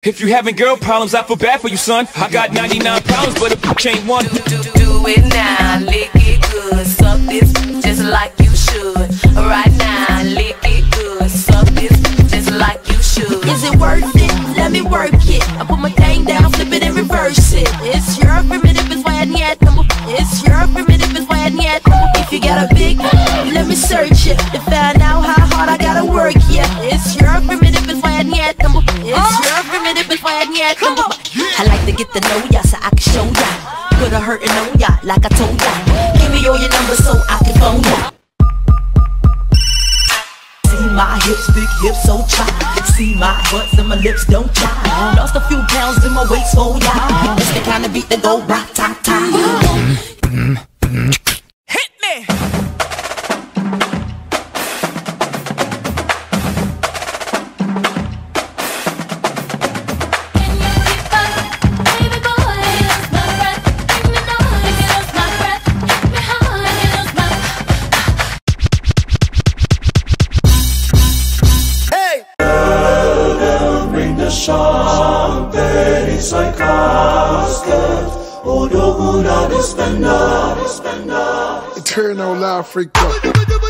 If you having girl problems, I feel bad for you, son. I got 99 problems, but a bitch ain't one. Do it now, lick it good. Suck this just like you should. Right now, lick it good. Suck this just like you should. Is it worth it? Let me work it. I put my thing down, flip it and reverse it. It's your primitive, it's why I need number. It's your primitive, it's why I need number. If you got a big, let me search it to find out how hard I gotta work. Yeah, it's your primitive, it's why I need number. It's your primitive, it's why I need number. I like to get to know ya so I can show ya. Put a hurtin' on ya like I told ya. Give me all your numbers so I can phone ya. See my hips, big hips, so chop. See my butts and my lips don't chop. Lost a few pounds in my waist, oh yeah. It's the kind of beat that go rock, ta, ta. Hit me! Champagne sai casket, o dogu na dispenda. Eternal Africa.